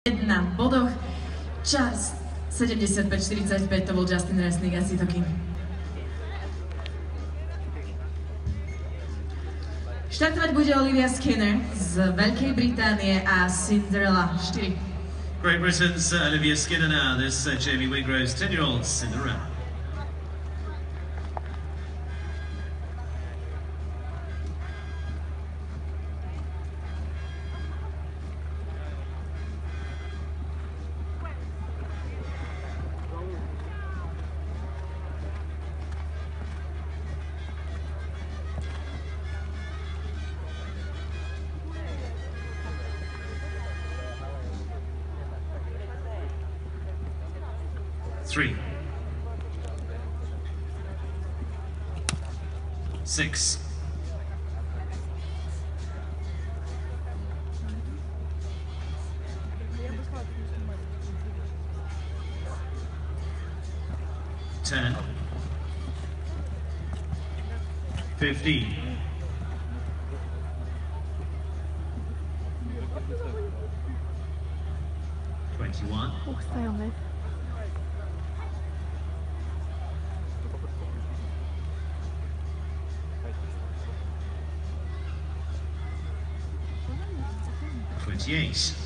na bodoch. Čas 75:45, to bol Justin Resnick a Cytokyn. Štartovať bude Olivia Skinner z Veľkej Británie a Cinderella 4. Great Britain's Olivia Skinner now, this Jamie Wingrove's 10-year-old Cinderella. Three, 6, 10, 15, 21, 28,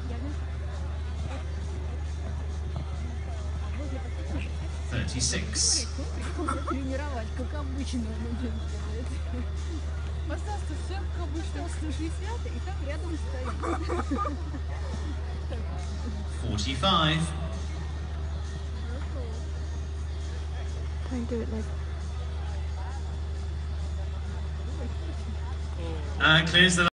36, Тренировать, как обычно он делает. Поставьте все, как обычно, 160, и там рядом стоит. 45. Try and do it like... Clears the